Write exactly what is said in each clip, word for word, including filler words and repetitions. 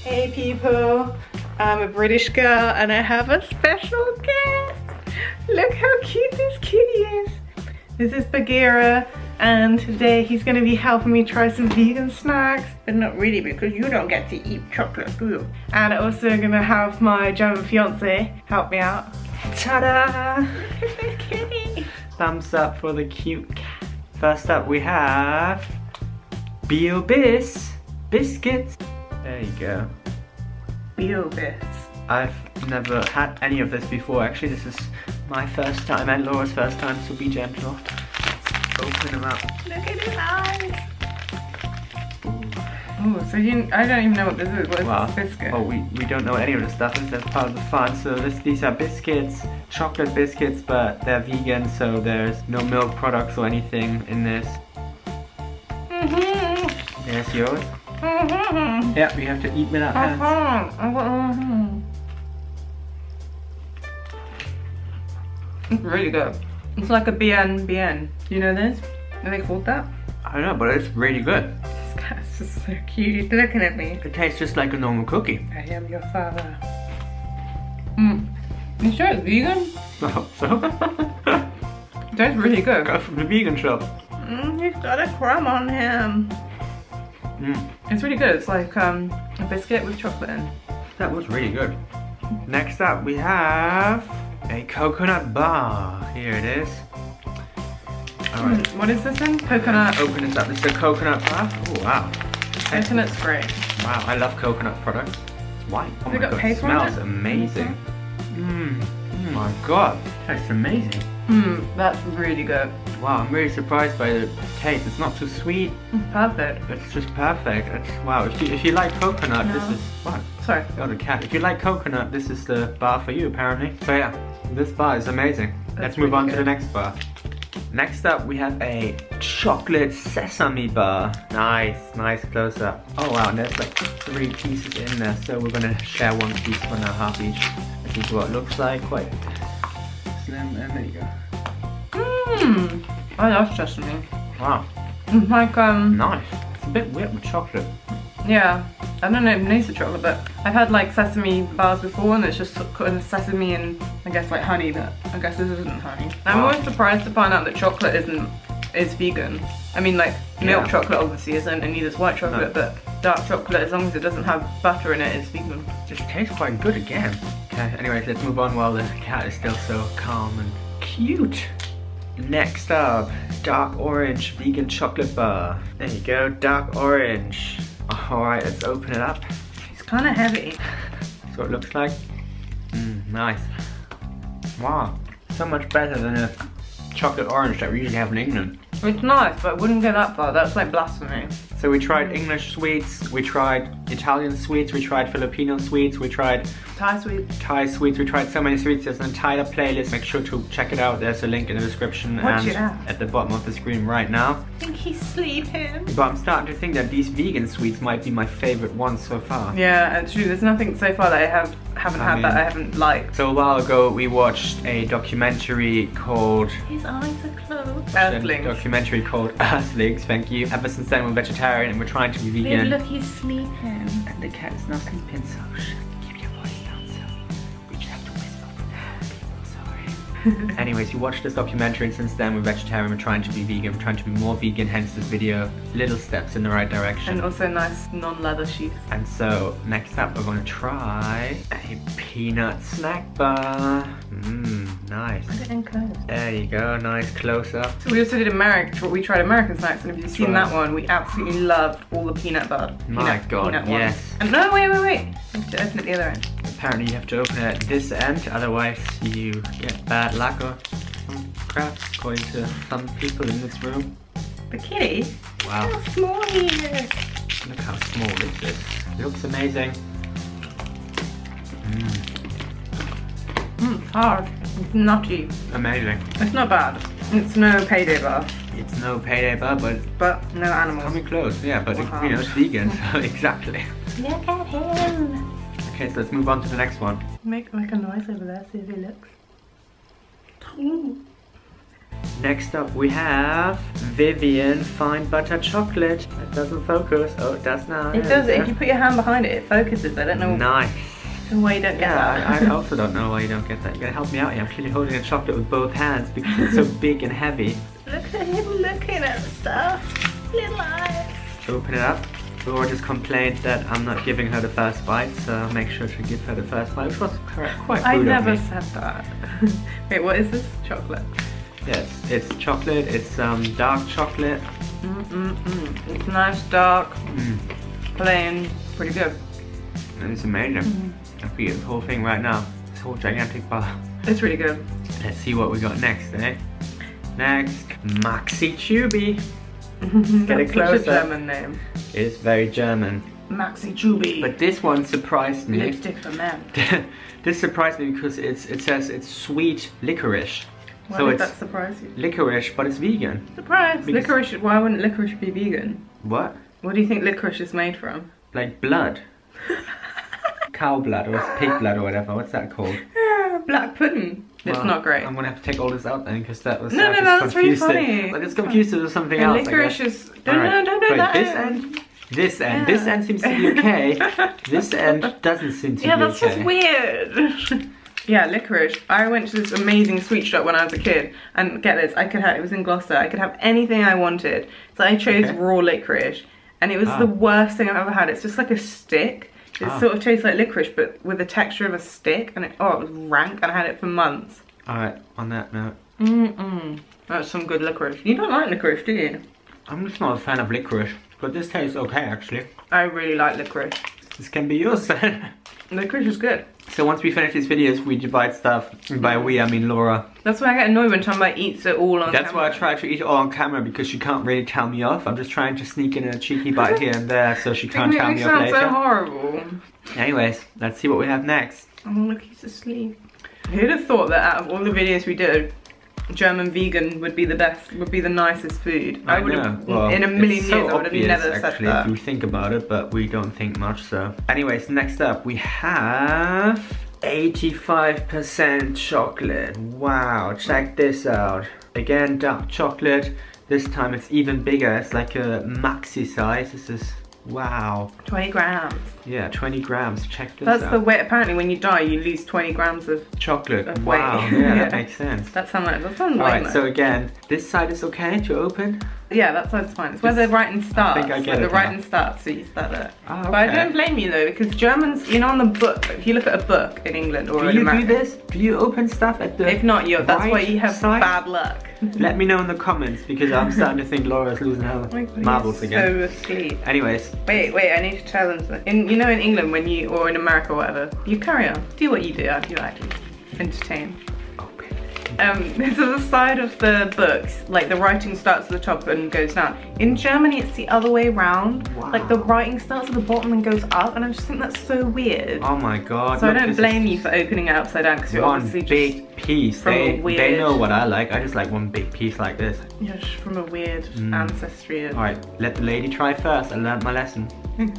Hey people, I'm a British girl and I have a special guest. Look how cute this kitty is. This is Bagheera and today he's going to be helping me try some vegan snacks. But not really because you don't get to eat chocolate, do you? And I'm also going to have my German fiance help me out. Ta-da! Look at this kitty. Thumbs up for the cute cat. First up we have Bio-Bis biscuits. There you go. Bio-Bis. I've never had any of this before. Actually, this is my first time and Laura's first time, so be gentle. Let's open them up. Look at his eyes. Oh, so you, I don't even know what this is. What is Wow. this biscuit? Oh, we, we don't know what any of this stuff is. That's part of the fun. So this, these are biscuits, chocolate biscuits, but they're vegan, so there's no milk products or anything in this. Mm-hmm. There's yours. Mm-hmm. Yeah, we have to eat without hands. Mm-hmm. It's really good. It's like a bien bien. Do you know this? Are they called that? I don't know, but it's really good. This guy's just so cute. He's looking at me. It tastes just like a normal cookie. I am your father. Mm. You sure it's vegan? I hope so. It tastes really good. Go from the vegan shop. Mm, he's got a crumb on him. Mm. It's really good. It's like um, a biscuit with chocolate in. That was really good. Next up we have a coconut bar. Here it is. Alright. Mm, what is this in? Coconut. Open this up. This is a coconut bar. Oh wow. Coconut's great. Wow, I love coconut products. It's white. Oh Has my it got god, it paper on smells it? amazing. Mmm. Oh my god. Tastes amazing. Mmm, that's really good. Wow, I'm really surprised by the taste. It's not too sweet. Mm, perfect. It's just perfect. It's wow. If you if you like coconut, No. this is what? Sorry. Oh, the cat. If you like coconut, this is the bar for you, apparently. So yeah, this bar is amazing. That's Let's move really on to good. the next bar. Next up, we have a chocolate sesame bar. Nice, nice close up. Oh wow, and there's like three pieces in there. So we're gonna share one piece for now, half each. This is what it looks like. Quite slim, and there you go. Mmm. I love sesame. Wow, It's like um. nice. It's a bit weird with chocolate. Yeah. I don't know if it needs the chocolate, but I've had like sesame bars before, and it's just got sesame and I guess like honey. But I guess this isn't honey. I'm Wow. always surprised to find out that chocolate isn't is vegan. I mean, like milk Yeah. chocolate obviously isn't, and neither is white chocolate. No. But dark chocolate, as long as it doesn't have butter in it, is vegan. Just tastes quite good again. Okay, anyways, let's move on while the cat is still so calm and cute. Next up, dark orange vegan chocolate bar. There you go, dark orange. Alright, let's open it up. It's kind of heavy. That's what it looks like. Mmm, nice. Wow, so much better than a chocolate orange that we usually have in England. It's nice, but I wouldn't go that far. That's like blasphemy. So we tried English sweets, we tried Italian sweets, we tried Filipino sweets, we tried Thai sweet. Thai sweets, we tried so many sweets. There's an entire playlist. Make sure to check it out. There's a link in the description What and you have? at the bottom of the screen right now. I think he's sleeping. But I'm starting to think that these vegan sweets might be my favorite ones so far. Yeah, actually, there's nothing so far that I have haven't I had mean- that I haven't liked. So a while ago we watched a documentary called His eyes are closed. a Earthlings. documentary called Earthlings, thank you. Ever since then we're vegetarian and we're trying to be Babe, vegan. look, he's sleeping. And the cat is not sleeping, so shh, keep your voice down, so we just have to whisper. Sorry. Anyways, we watched this documentary and since then we're vegetarian, we're trying to be vegan, we're trying to be more vegan, hence this video. Little steps in the right direction. And also nice non-leather sheaths. And so, next up we're going to try a peanut snack bar. Mmm, nice. Put it in close. There you go, nice close up. So we also did American, we tried American snacks, and if you've seen Right. that one, we absolutely loved all the peanut butter. My peanut, God, peanut yes. Ones. And no, wait, wait, wait. You have to open it the other end. Apparently you have to open it at this end, otherwise you get bad luck or some crap, according to some people in this room. The kitty? Wow, How small he is. look how small is this. It looks amazing. Mmm, Mm, it's hard. It's nutty. amazing. It's not bad. It's no payday bar, It's no payday bar, but but no animals. coming close. Yeah, but Wow. you know, it's vegan, so exactly. Look at him. Okay, so let's move on to the next one. Make make a noise over there, see if he looks. Ooh. Next up we have Vivian Fine Butter Chocolate. It doesn't focus. Oh, it does now. It does. If you put your hand behind it, it focuses. I don't know Nice. why you don't get Yeah, that. I, I also don't know why you don't get that. You gotta help me out here. I'm clearly holding a chocolate with both hands because it's so big and heavy. Look at him looking at stuff. Little eyes. Open it up. Laura just complained that I'm not giving her the first bite, so I'll make sure to give her the first bite, which was correct, quite rude I of never me. said that. Wait, what is this? Chocolate. Yes, it's chocolate. It's um dark chocolate. Mm mm mm. It's nice, dark, Mm. plain, pretty good. And it's amazing. Mm. I could eat this whole thing right now. This whole gigantic bar. It's really good. Let's see what we got next, eh? Next, Maxi Chubby. Get it That's such a closer. German name. It's very German. Maxi Chubby. But this one surprised me. Lipstick for men. This surprised me because it's it says it's sweet licorice. Why so did it's that surprise you? licorice, but it's vegan. Surprise! Because- Licorice. Why wouldn't licorice be vegan? What? What do you think licorice is made from? Like blood. Cow blood or pig blood or whatever. What's that called? Ah, black pudding. It's Well, not great. I'm gonna have to take all this out then because that was No, I no, just no, that's really confused it. funny. Like it's It's confused it with something And else. I licorice guess. is. Don't, Alright, no, don't do wait, that. this end, this end, this Yeah. end seems to be okay. This end doesn't seem to Yeah, be that's okay. just weird. Yeah, licorice. I went to this amazing sweet shop when I was a kid, and get this, I could have, it was in Gloucester, I could have anything I wanted. So I chose Okay. raw licorice, and it was Ah. the worst thing I've ever had. It's just like a stick. It Ah. sort of tastes like licorice, but with the texture of a stick, and it, oh, it was rank, and I had it for months. Alright, on that note. Mm-mm. That's some good licorice. You don't like licorice, do you? I'm just not a fan of licorice, but this tastes okay actually. I really like licorice. This can be yours then. Licorice is good. So once we finish these videos, we divide stuff. And by we, I mean Laura. That's why I get annoyed when somebody eats it all on That's camera. why I try to eat it all on camera because she can't really tell me off. I'm just trying to sneak in a cheeky bite here and there so she can't You tell make me me off sound later. so horrible. Anyways, let's see what we have next. Oh, look, he's asleep. Who'd have thought that out of all the videos we did, German vegan would be the best, would be the nicest food? I, would have, Well, in a million it's years, so I would have obvious, never actually, said that. if you think about it, but we don't think much, so. Anyways, next up we have eighty-five percent chocolate. Wow, check this out. Again, dark chocolate. This time it's even bigger. It's like a maxi size. This is, wow. twenty grams. Yeah, twenty grams. Check this That's out. the weight. Apparently, when you die, you lose twenty grams of chocolate. of weight. Wow, yeah, Yeah. that makes sense. That's how much. That's how much. Alright, so again, this side is okay to open? Yeah, that side's fine. It's where the writing starts. I get where the it now. writing starts, so you start there. Oh, But I okay. don't blame you though, because Germans, you know, on the book, if you look at a book in England or Do in you America, do this? Do you open stuff at the if not, you that's why right you have side? bad luck. Let me know in the comments because I'm starting to think Laura's losing her Oh my God, marbles he's again. So asleep. Anyways, Wait, wait, I need to tell them something. In, you know, in England, when you, or in America or whatever, you carry on. Do what you do, you actually entertain. open. Um, so the side of the books, like the writing starts at the top and goes down. In Germany, it's the other way round. Wow. Like the writing starts at the bottom and goes up, and I just think that's so weird. Oh my god. so look, I don't this blame is you for opening it upside down, because you're one obviously just big piece. from a They, they weird- know what I like. I just like one big piece like this. you're just from a weird Mm. ancestry. Of... Alright, let the lady try first. I learned my lesson.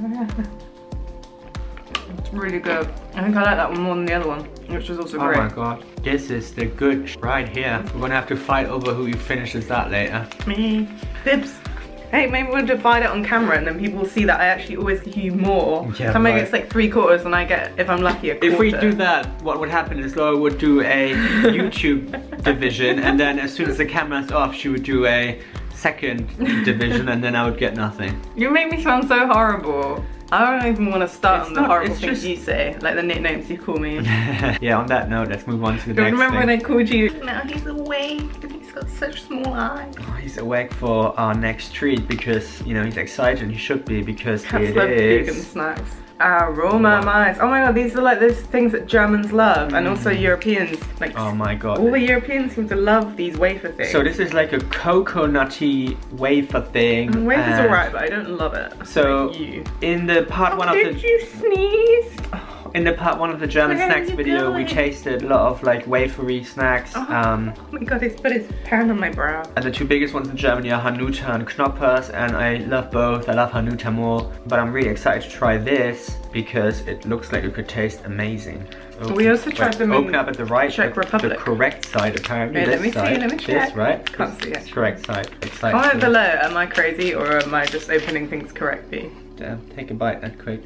It's really good. I think I like that one more than the other one, which was also Oh great. my god. This is the good sh- right here. We're gonna have to fight over who finishes that later. Me. Bibs. Hey, maybe we'll divide it on camera and then people will see that I actually always give you more. Yeah, Somebody right. gets like three quarters and I get, if I'm lucky, a quarter. If we do that, what would happen is Laura would do a YouTube division, and then as soon as the camera's off, she would do a second division, and then I would get nothing. You make me sound so horrible. I don't even want to start It's on the not- horrible it's things just- you say, like the nicknames you call me. Yeah, on that note, let's move on to the Do you next remember thing. when I called you? Now he's awake and he's got such small eyes. Oh, he's awake for our next treat because, you know, he's excited, and he should be because Cats it love vegan is... snacks. Aroma mice. Oh my god, these are like those things that Germans love, and also Europeans. Like Oh my god. all the Europeans seem to love these wafer things. So this is like a coconutty wafer thing. And wafer's and alright, but I don't love it. So Like you. in the part Oh, one of did the... you sneeze? In the part one of the German Where are snacks you video, we going? tasted a lot of like wafery snacks. Oh, Um, oh my god, he's put his hand on my brow. and the two biggest ones in Germany are Hanuta and Knoppers, and I love both. I love Hanuta more, but I'm really excited to try this because it looks like it could taste amazing. Oh, We also tried wait, them Open in up at the right, Czech the, Republic. the correct side apparently. Wait, this let me see, side. let me check. This, right? Can't This see is it. correct side. Excited. Comment below, am I crazy or am I just opening things correctly? Damn, take a bite that quick.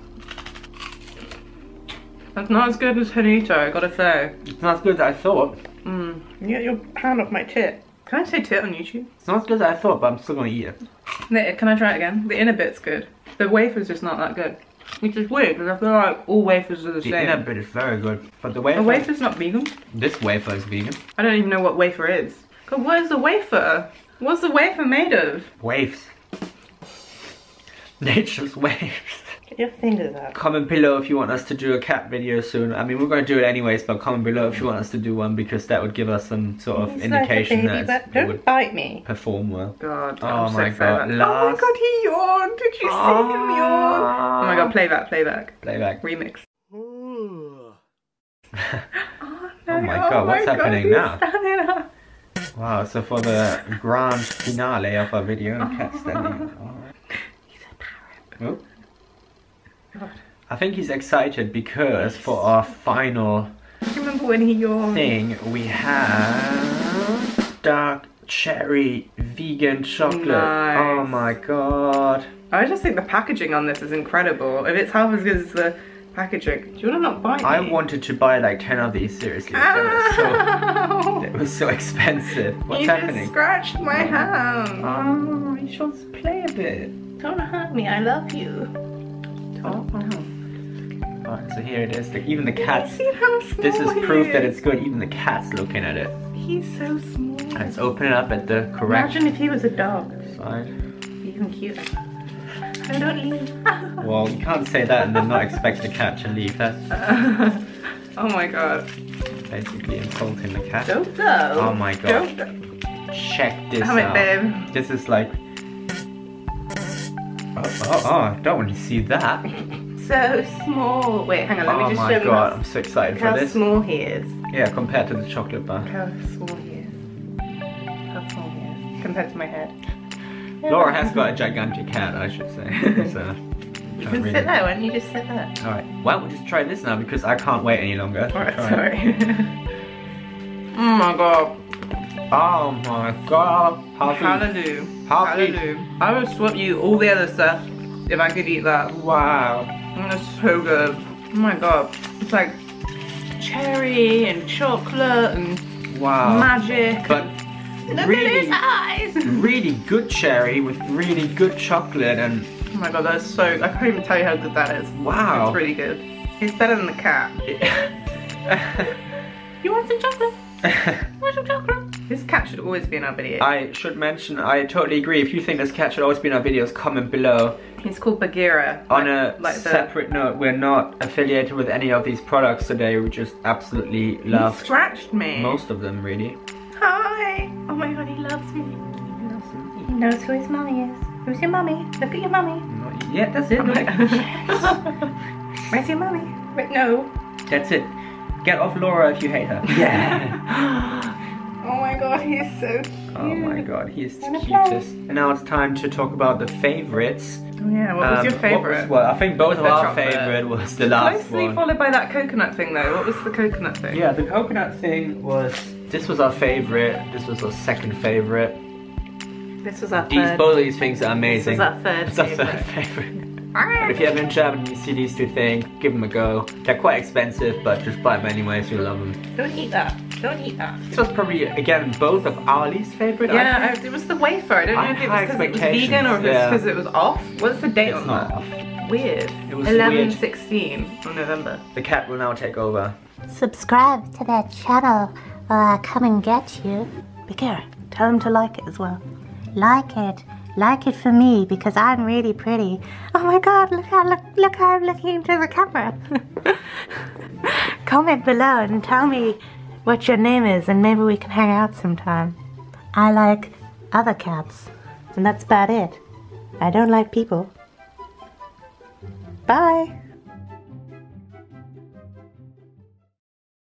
That's not as good as Hanuta, I gotta say. It's not as good as I thought. Mmm, you get your hand off my tit. Can I say tit on YouTube? It's not as good as I thought, but I'm still gonna eat it. The- Can I try it again? The inner bit's good. The wafer's just not that good. Which is weird because I feel like all wafers are the, The same. inner bit is very good, but the wafer. A wafer's not vegan? This wafer is vegan. I don't even know what wafer is. God, what is the wafer? What's the wafer made of? Waves. Nature's waves. Get your fingers out. Comment below if you want us to do a cat video soon. I mean, we're going to do it anyways, but comment below if you want us to do one because that would give us some sort of He's indication like a baby, that but it don't would bite me. perform well. God, Oh I'm so my excited god, about- Oh my last- god, he yawned. Did you see him yawn? Oh my god, playback, playback. Playback. Remix. oh Oh, no, my god, what's God, happening he's now? standing up. Wow, so for the grand finale of our video, cat standing. He's a parrot. Oh. God. I think he's excited because for our final Do you remember when he yawned? thing, we have dark cherry vegan chocolate. Nice. Oh my god. I just think the packaging on this is incredible. If it's half as good as the packaging, do you want to not bite me? I wanted to buy like ten of these, seriously. They were so, Ow! they were so expensive. What's you happening? just scratched my hand. Oh, you should play a bit. Don't hurt me, I love you. Oh, oh. Alright, so here it is. Like, even the cats. See how small This is he proof that is? it's good. Even the cat's looking at it. He's so small. Let's open it up at the correct Imagine if he was a dog. side. Even cuter. No, don't leave. Well, you can't say that and then not expect the cat to leave. That's Oh my god. basically insulting the cat. Don't go. Oh my god. Don't go. Check this Have it, out. babe. This is like. Oh, oh, oh, I don't want to see that. So small. Wait, hang on, let Oh me just my show god, you I'm so excited how for this. small he is. Yeah, compared to the chocolate bar. How small he is. How small he is. Compared to my head. Laura has got a gigantic cat, I should say. So, You can sit there, why don't you just sit there? Alright, why don't we just try this now because I can't wait any longer. Alright, Try it. sorry. Oh my god. Oh my god. Harvey. Hallelujah. Harvey. Hallelujah. I would swap you all the other stuff if I could eat that. Wow. Mm, it's so good. Oh my god. It's like cherry and chocolate and Wow. magic. But Look really, at his eyes. really good cherry with really good chocolate and Oh my god, that's so, I can't even tell you how good that is. wow. It's really good. It's better than the cat. You want some chocolate? Want some chocolate? This cat should always be in our video. I should mention, I totally agree. If you think this cat should always be in our videos, comment below. It's called Bagheera. On like, a like the, separate note, we're not affiliated with any of these products today. We just absolutely He love scratched me. most of them, really. Hi. Oh my god, he loves me. He knows who his mummy is. Who's your mummy? Look at your mummy. Not yet, that's it. Oh my Look. Where's your mummy? Wait, no. That's it. Get off Laura if you hate her. Yeah. Oh my god, he's so cute. Oh my god, he's the Wanna cutest. And now it's time to talk about the favorites. Oh yeah, what was Um, your what favourite? was- well, I think both of The our chocolate. favourite was the last Closely one. followed by that coconut thing though. What was the coconut thing? Yeah, the coconut thing was. This was our favourite. This was our second favourite. This was our These third. both of these things are amazing. This was our third It's our favourite. third favourite. But if you're ever in Germany and you see these two things, give them a go. They're quite expensive, but just buy them anyway, so you love them. Don't eat that. Don't eat that. This was probably, again, both of our least favourite. I Yeah, think. I, it was the wafer. I don't know I if it had was because it was expectations, vegan or if yeah. it's because it was off. What's the date It's on not that? off. Weird. It was eleven weird. sixteen of November. The cat will now take over. Subscribe to that channel or I'll come and get you. Bagheera, tell him to like it as well. Like it. Like it for me because I'm really pretty. Oh my god, look how look look how I'm looking into the camera. Comment below and tell me what your name is and maybe we can hang out sometime. I like other cats. And that's about it. I don't like people. Bye.